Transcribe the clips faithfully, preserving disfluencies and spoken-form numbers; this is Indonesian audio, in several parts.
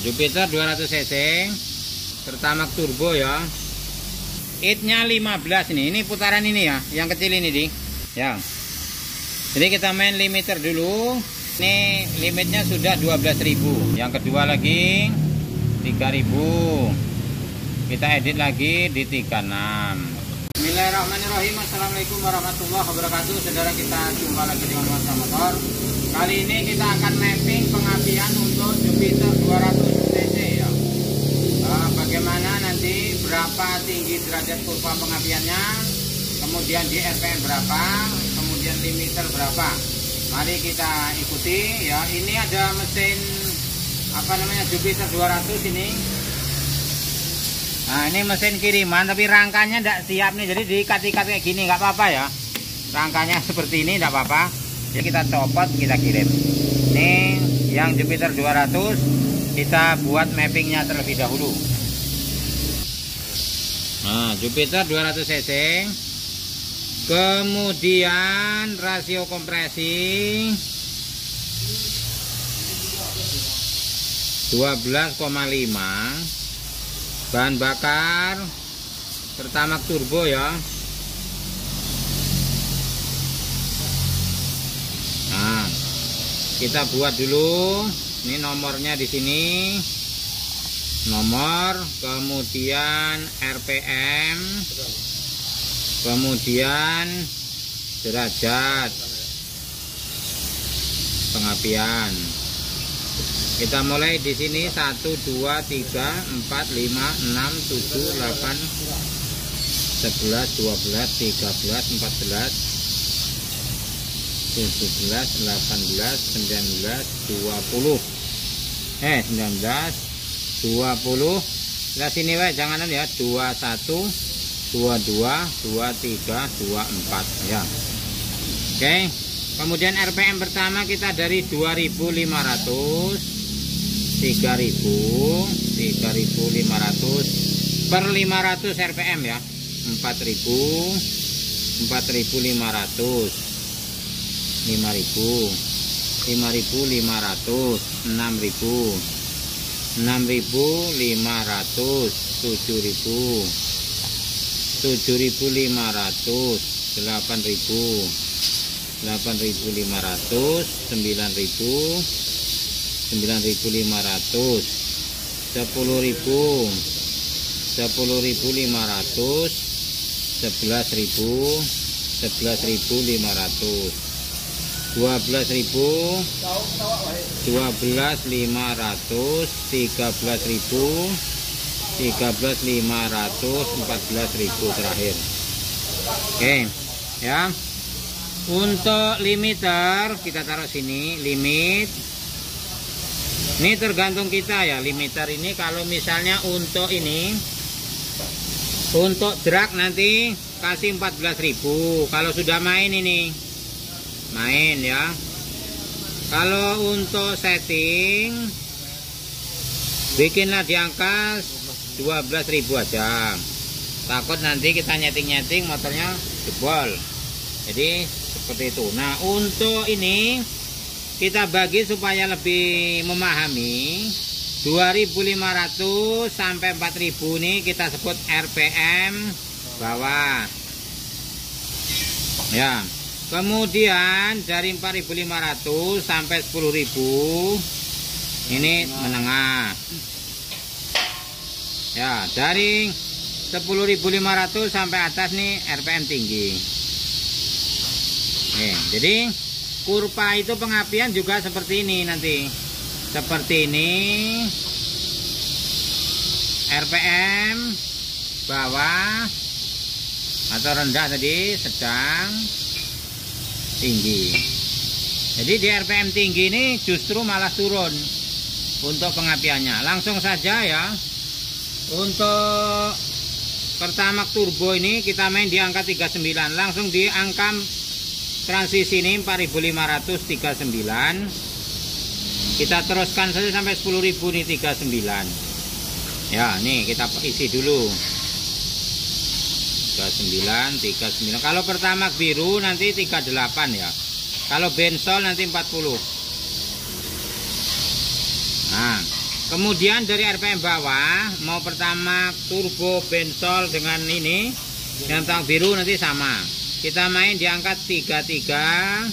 Jupiter dua ratus cc Pertamax turbo ya. Hitnya lima belas ini. Ini putaran ini ya, yang kecil ini di. Ya. Jadi kita main limiter dulu. Ini limitnya sudah dua belas ribu. Yang kedua lagi tiga ribu. Kita edit lagi di tiga puluh enam. Bismillahirrahmanirrahim. Assalamualaikum warahmatullahi wabarakatuh. Saudara, kita jumpa lagi dengan Nuansa Motor. Kali ini kita akan mapping pengapian untuk Jupiter dua ratus cc ya. Nah, bagaimana nanti, berapa tinggi derajat kurva pengapiannya, kemudian di R P M berapa, kemudian limiter berapa. Mari kita ikuti ya. Ini ada mesin apa namanya, Jupiter dua ratus ini. Nah, ini mesin kiriman tapi rangkanya tidak siap nih, jadi diikat-ikat kayak gini nggak apa-apa ya. Rangkanya seperti ini tidak apa-apa. Jadi kita copot, kita kirim. Ini yang Jupiter dua ratus, kita buat mappingnya terlebih dahulu. Nah, Jupiter dua ratus cc. Kemudian rasio kompresi dua belas koma lima. Bahan bakar Pertamax turbo ya. Nah, kita buat dulu. Ini nomornya di sini. Nomor, kemudian R P M, kemudian derajat pengapian. Kita mulai di sini satu, dua, tiga, empat, lima, enam, tujuh, delapan, sebelas, dua belas, tiga belas, empat belas, tujuh belas, delapan belas, sembilan belas, dua puluh. Eh, sembilan belas, dua puluh. Nah, sini weh, janganan ya. dua puluh satu, dua puluh dua, dua puluh tiga, dua puluh empat ya. Oke. Kemudian R P M pertama kita dari dua ribu lima ratus, tiga ribu, tiga ribu lima ratus per lima ratus R P M ya. empat ribu, empat ribu lima ratus, lima ribu, lima ribu lima ratus, enam ribu, enam ribu lima ratus, tujuh ribu, tujuh ribu lima ratus, delapan ribu, delapan ribu lima ratus, sembilan ribu, sembilan ribu lima ratus, sepuluh ribu, sepuluh ribu lima ratus, sebelas ribu, sebelas ribu lima ratus, dua belas ribu, dua belas ribu lima ratus, tiga belas ribu, tiga belas ribu lima ratus, empat belas ribu terakhir. Oke ya. Untuk limiter kita taruh sini, limit. Ini tergantung kita ya, limiter ini. Kalau misalnya untuk ini, untuk drag nanti kasih empat belas ribu. Kalau sudah main ini, main ya. Kalau untuk setting, bikinlah di angka dua belas ribu aja. Takut nanti kita nyeting-nyeting motornya jebol. Jadi seperti itu. Nah, untuk ini kita bagi supaya lebih memahami. Dua ribu lima ratus sampai empat ribu ini kita sebut R P M bawah ya. Kemudian dari empat ribu lima ratus sampai sepuluh ribu ini menengah ya. Dari sepuluh ribu lima ratus sampai atas nih R P M tinggi. Nih, jadi kurva itu pengapian juga seperti ini nanti. Seperti ini. R P M bawah atau rendah tadi, sedang, tinggi. Jadi di R P M tinggi ini justru malah turun untuk pengapiannya. Langsung saja ya. Untuk Pertamax turbo ini kita main di angka tiga puluh sembilan. Langsung di angka transisi ini empat ribu lima ratus tiga puluh sembilan. Kita teruskan saja sampai sepuluh ribu nih, tiga puluh sembilan. Ya, nih kita isi dulu. tiga puluh sembilan, tiga puluh sembilan. Kalau Pertamax biru nanti tiga puluh delapan ya. Kalau bensol nanti empat puluh. Nah, Kemudian dari R P M bawah mau pertama turbo bensol dengan ini yang tang biru nanti sama. Kita main di angka tiga puluh tiga,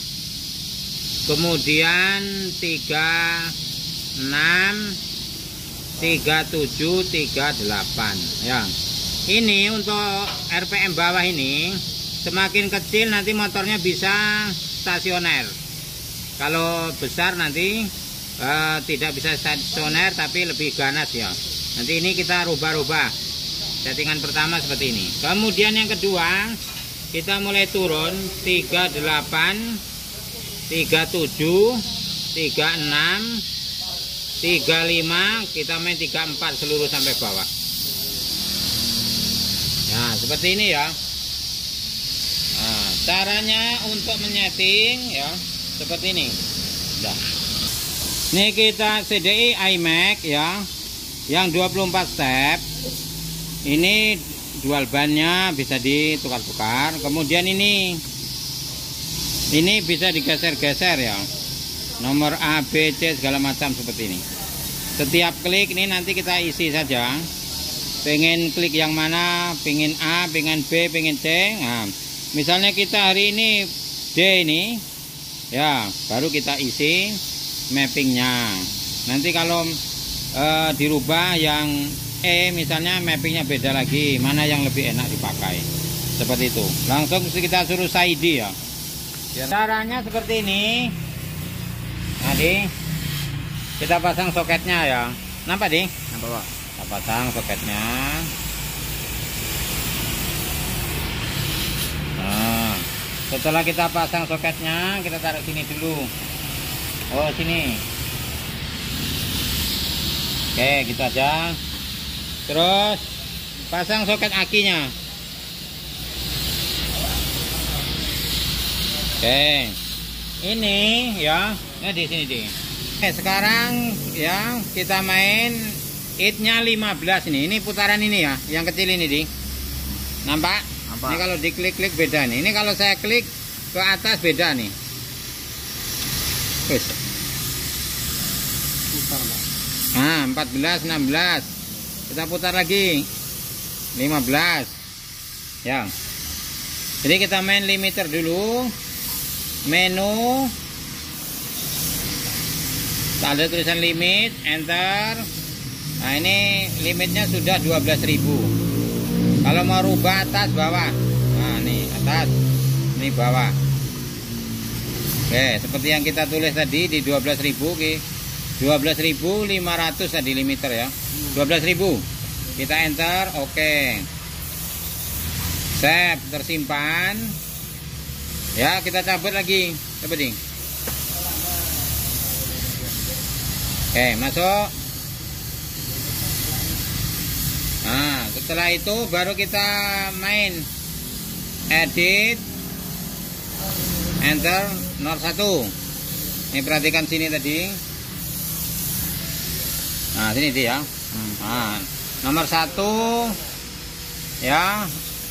kemudian tiga puluh enam, tiga puluh tujuh, tiga puluh delapan ya. Ini untuk R P M bawah ini semakin kecil nanti motornya bisa stasioner. Kalau besar nanti eh, tidak bisa stasioner tapi lebih ganas ya. Nanti ini kita rubah-rubah. Settingan pertama seperti ini. Kemudian yang kedua kita mulai turun tiga puluh delapan, tiga puluh tujuh, tiga puluh enam, tiga puluh lima, kita main tiga puluh empat seluruh sampai bawah. Nah, seperti ini ya. Nah, caranya untuk menyeting ya seperti ini. Nah. Ini kita C D I iMac ya, yang dua puluh empat step. Ini dual bannya bisa ditukar-tukar. Kemudian ini ini bisa digeser-geser ya. Nomor A, B, C segala macam seperti ini. Setiap klik ini nanti kita isi saja. Pengen klik yang mana, pengen A, pengen B, pengen C. Nah, misalnya kita hari ini D ini, ya baru kita isi mappingnya. Nanti kalau e, dirubah yang E misalnya mappingnya beda lagi, mana yang lebih enak dipakai. Seperti itu. Langsung kita suruh Saidi ya. Caranya seperti ini. Nanti kita pasang soketnya ya. Nampak di? Nampak Pak. Kita pasang soketnya. Nah, setelah kita pasang soketnya, kita taruh sini dulu. Oh, sini. Oke, gitu aja. Terus pasang soket akinya. Oke. Ini ya, nah di sini deh. Oke, sekarang ya kita main hitnya lima belas ini. Ini putaran ini ya, yang kecil ini di. Nampak? Nampak. Ini kalau diklik-klik beda nih. Ini kalau saya klik ke atas beda nih. Terus. Nah, empat belas, enam belas. Kita putar lagi. lima belas. Ya. Jadi kita main limiter dulu. Menu. Ada tulisan limit, enter. Nah, ini limitnya sudah dua belas ribu. Kalau mau rubah atas bawah. Nah, nih atas, ini bawah. Oke, seperti yang kita tulis tadi di dua belas ribu, oke. dua belas ribu lima ratus tadi limiter ya. dua belas ribu. Kita enter, oke. Save, tersimpan. Ya, kita cabut lagi. Coba ding. Oke, masuk. Nah, setelah itu baru kita main edit, enter nol satu. Ini perhatikan sini tadi. Nah, sini dia. Nah, nomor satu ya,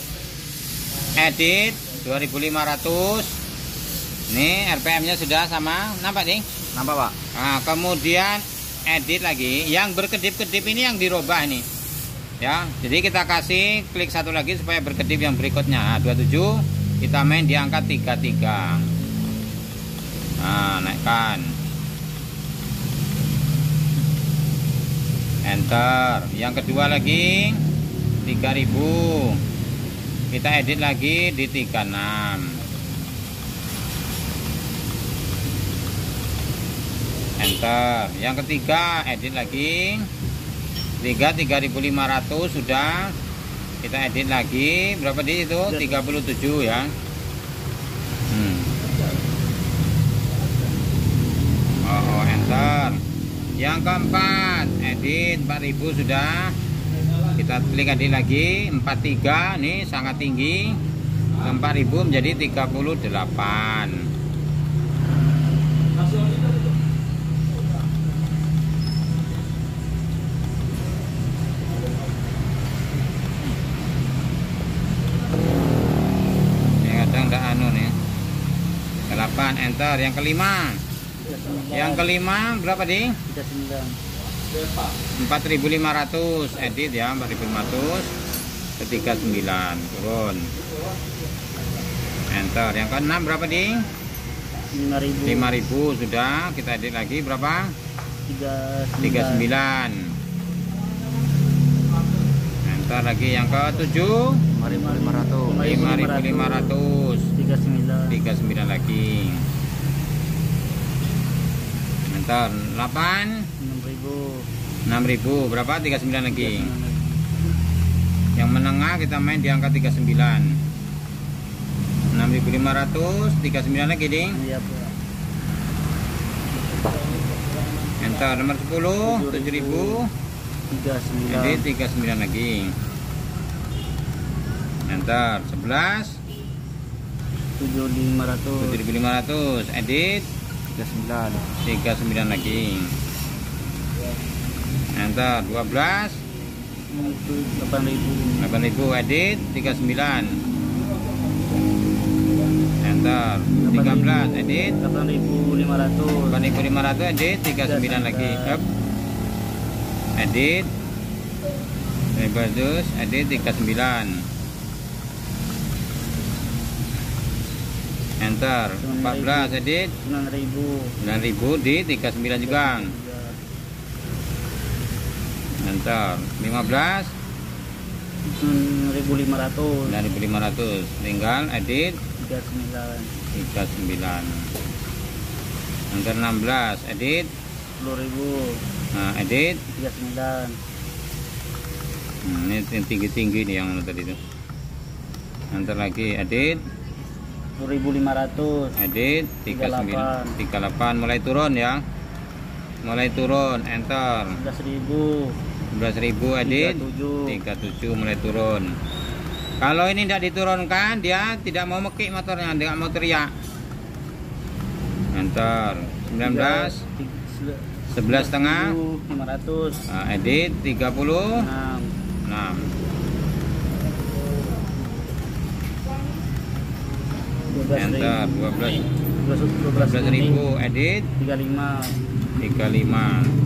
edit dua ribu lima ratus. Ini R P M-nya sudah sama, nampak nih? Nampak Pak. Nah, kemudian edit lagi, yang berkedip-kedip ini yang dirubah ini. Ya, jadi kita kasih klik satu lagi supaya berkedip yang berikutnya. Nah, dua puluh tujuh kita main di angka tiga puluh tiga. Nah, naikkan. Enter. Yang kedua lagi tiga ribu. Kita edit lagi di tiga puluh enam. Enter. Yang ketiga edit lagi tiga tiga ribu lima ratus sudah. Kita edit lagi berapa di itu? tiga puluh tujuh ya. Hmm. Oh, enter. Yang keempat edit empat ribu sudah. Kita klik edit lagi empat puluh tiga, nih sangat tinggi. empat ribu menjadi tiga puluh delapan. delapan, enter. Yang kelima. Yang kelima berapa di? tiga puluh sembilan. empat ribu lima ratus edit ya, empat ribu lima ratus ke tiga puluh sembilan turun. Enter. Yang keenam berapa ding? lima ribu sudah, kita edit lagi berapa? tiga puluh sembilan. Enter lagi yang ke tujuh lima ribu lima ratus tiga puluh sembilan lagi. Enter delapan enam ribu berapa? tiga puluh sembilan lagi. Yang menengah kita main di angka tiga puluh sembilan. enam ribu lima ratus tiga puluh sembilan lagi ding. Iya, Enter nomor sepuluh tujuh ribu jadi tiga puluh sembilan lagi. Enter sebelas tujuh ribu lima ratus edit tiga puluh sembilan lagi. Enter dua belas delapan ribu edit tiga puluh sembilan. Enter tiga belas edit delapan ribu lima ratus edit tiga puluh sembilan lagi. Up. Edit bagus edit tiga puluh sembilan. Enter empat belas edit sembilan ribu di tiga puluh sembilan juga. Enter lima belas sembilan ribu lima ratus tinggal edit tiga puluh sembilan. Enter enam belas edit sepuluh ribu. Nah, edit tiga puluh sembilan. Nah, ini tinggi-tinggi nih yang tadi itu. Enter lagi edit sepuluh ribu lima ratus. Edit tiga puluh sembilan tiga puluh delapan mulai turun ya. Mulai turun, enter sebelas ribu. sebelas ribu edit tiga puluh tujuh mulai turun. Kalau ini tidak diturunkan dia tidak mau mekik motornya, tidak mau teriak. Enter sembilan belas sebelas setengah lima ratus. Nah, edit tiga puluh enam. Enter dua belas ribu edit tiga puluh lima. tiga puluh lima.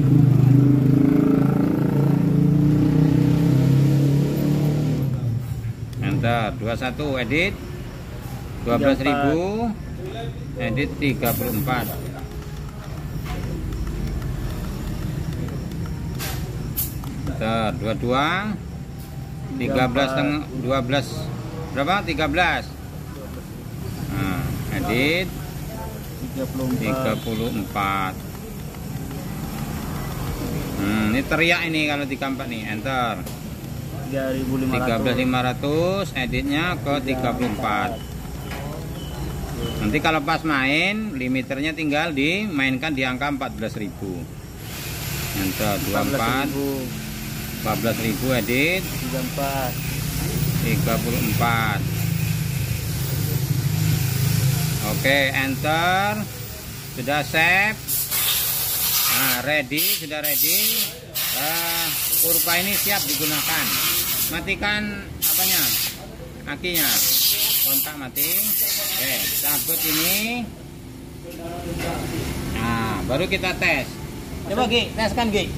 Enter dua puluh satu edit dua belas ribu edit tiga puluh empat. Enter dua puluh dua tiga belas dua belas berapa? tiga belas. Nah, edit tiga puluh empat. Hmm, ini teriak ini kalau di kampak nih. Enter tiga belas lima ratus editnya ke tiga puluh empat. Nanti kalau pas main limiternya tinggal dimainkan di angka empat belas ribu. Enter dua puluh empat empat belas ribu edit tiga puluh empat. Oke, enter sudah save. Nah, ready, sudah ready. Nah, kurva ini siap digunakan. Matikan apanya? Akinya. Kontak mati. Oke, cabut ini. Nah, baru kita tes. Coba Gi, teskan Gi.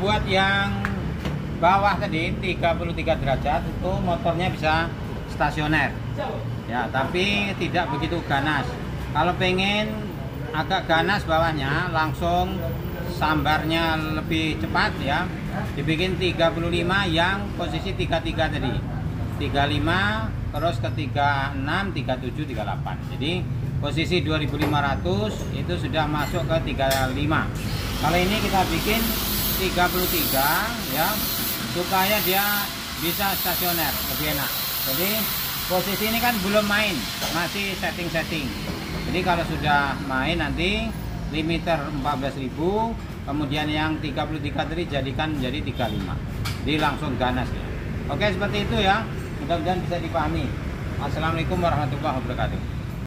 buat yang bawah tadi tiga puluh tiga derajat itu motornya bisa stasioner ya, tapi tidak begitu ganas. Kalau pengen agak ganas bawahnya, langsung sambarnya lebih cepat ya, dibikin tiga puluh lima yang posisi tiga puluh tiga tadi, tiga puluh lima terus ke tiga puluh enam, tiga puluh tujuh, tiga puluh delapan. Jadi posisi dua ribu lima ratus itu sudah masuk ke tiga puluh lima. Kalau ini kita bikin tiga puluh tiga ya, supaya dia bisa stasioner, lebih enak. Jadi posisi ini kan belum main, masih setting-setting. Jadi kalau sudah main nanti limiter empat belas ribu, kemudian yang tiga puluh tiga tadi jadikan menjadi tiga puluh lima. Jadi langsung ganas ya. Oke, seperti itu ya. Mudah-mudahan bisa dipahami. Assalamualaikum warahmatullahi wabarakatuh.